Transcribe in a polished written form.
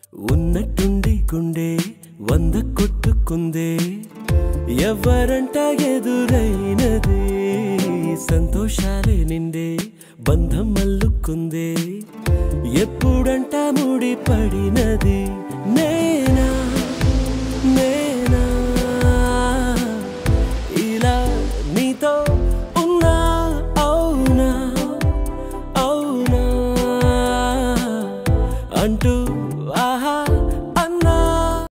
ఉన్నట్టుండి గుండె 100 కొట్టుకుందే ఎవరంట ఎదురైనది సంతోషాలే నిండే బంధం అల్లుకుందే ఎప్పుడంట ముడి పడినది